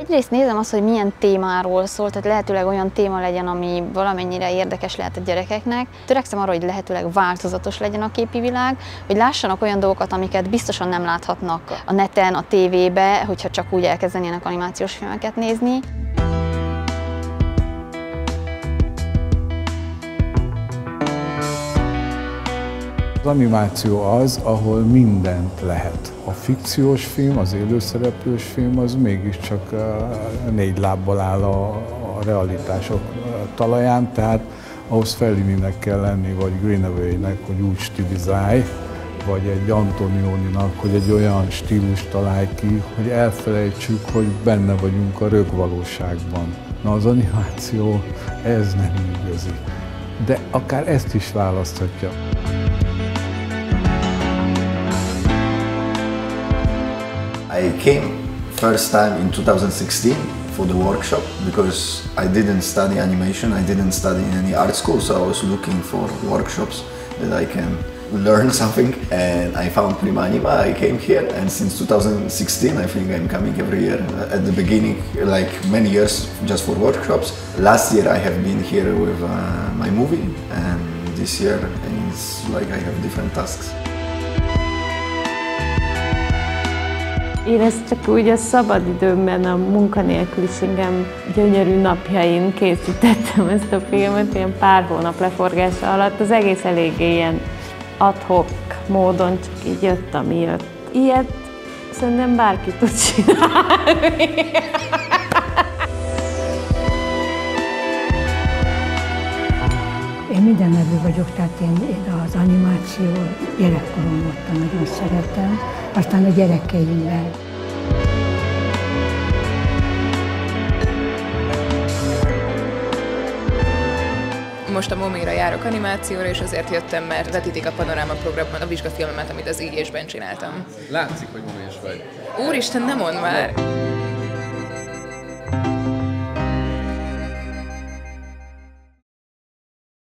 Egyrészt nézem azt, hogy milyen témáról szól, tehát lehetőleg olyan téma legyen, ami valamennyire érdekes lehet a gyerekeknek. Törekszem arra, hogy lehetőleg változatos legyen a képi világ, hogy lássanak olyan dolgokat, amiket biztosan nem láthatnak a neten, a tévébe, hogyha csak úgy elkezdenének animációs filmeket nézni. Az animáció az, ahol mindent lehet. A fikciós film, az élőszereplős film, az mégiscsak 4 lábbal áll a realitások talaján, tehát ahhoz Fellininek kell lenni, vagy Greenaway-nek, hogy úgy stilizálj, vagy egy Antonioninak, hogy egy olyan stílust találj ki, hogy elfelejtsük, hogy benne vagyunk a rögvalóságban. Na, az animáció ez nem igazi, de akár ezt is választhatja. I came first time in 2016 for the workshop because I didn't study animation, I didn't study in any art school, so I was looking for workshops that I can learn something, and I found Prima Anima. I came here, and since 2016 I think I'm coming every year. At the beginning, like many years, just for workshops. Last year I have been here with my movie, and this year it's like I have different tasks. Én ezt csak úgy a szabadidőmben, a munkanélküliségem gyönyörű napjain készítettem ezt a filmet, ilyen pár hónap leforgása alatt. Az egész eléggé ilyen ad-hoc módon csak így jött, ami jött. Ilyet szerintem bárki tud csinálni. Én mindennevű vagyok, tehát én az animáció gyerekkorom óta nagyon szeretem, aztán a gyerekeimmel. Most a Momira járok animációra, és azért jöttem, mert vetítik a Panoráma programban a vizsgafilmemet, amit az IG-sben csináltam. Látszik, hogy momés vagy. Úristen, ne mondd már!